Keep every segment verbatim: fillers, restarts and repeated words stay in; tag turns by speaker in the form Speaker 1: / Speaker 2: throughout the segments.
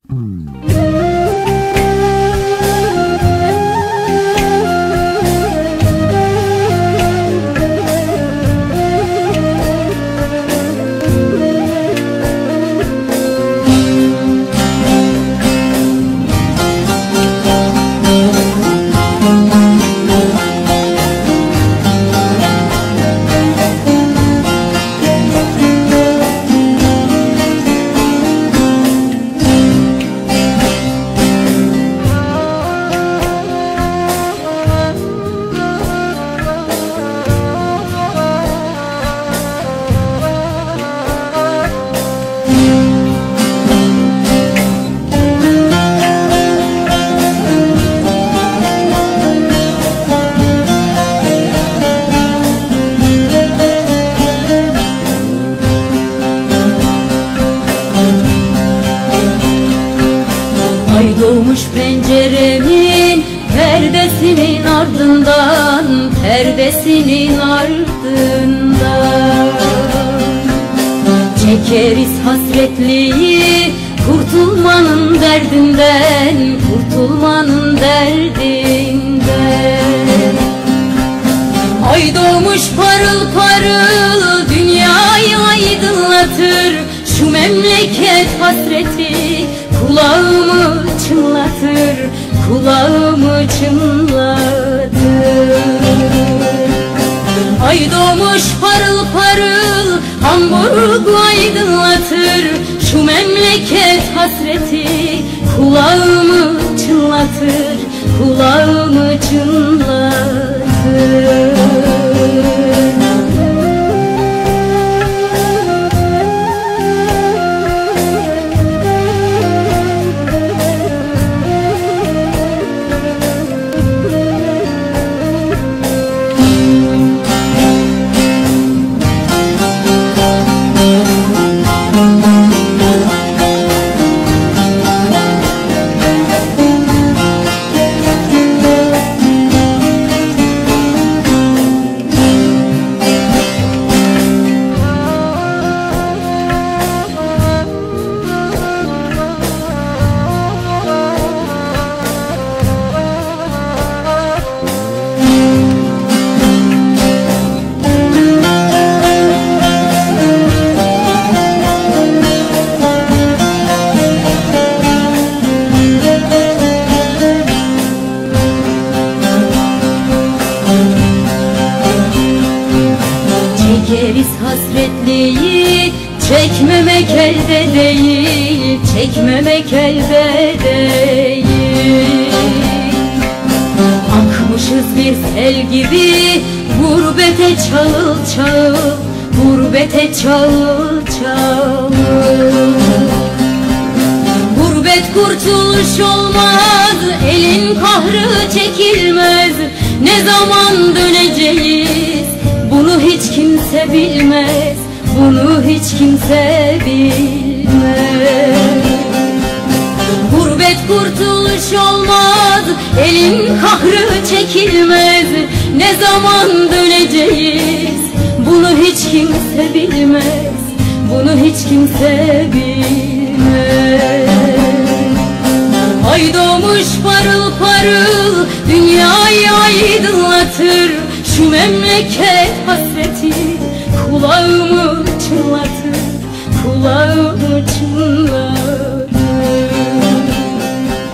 Speaker 1: Ay doğmuş penceremin perdesinin ardından, perdesinin ardından çekeriz hasretliği, kurtulmanın derdinden, kurtulmanın derdinden. Ay doğmuş parıl parıl, dünyayı aydınlatır, şu memleket hasreti kulağımı çınlatır, kulağımı çınlatır. Ay doğmuş parıl parıl, Hamburg aydınlatır, şu memleket hasreti kulağımı çınlatır, kulağımı çınlatır. Çekeriz hasretliği, çekmemek elde değil, çekmemek elde değil. Akmışız bir sel gibi, gurbete çağıl çağıl, gurbete çağıl çağıl. Gurbet kurtuluş olmaz, elin kahrı çekilmez. Ne zaman döneceğiz, bunu hiç kimse bilmez, bunu hiç kimse bilmez. Gurbet kurtuluş olmaz, elin kahrı çekilmez. Ne zaman döneceğiz, bunu hiç kimse bilmez, bunu hiç kimse bilmez. Ay doğmuş parıl parıl, dünyayı aydınlatır, şu memleket hasreti kulağımı çınlatır, kulağımı çınlatır.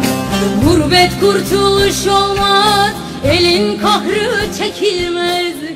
Speaker 1: Gurbet kurtuluş olmaz, elin kahrı çekilmez.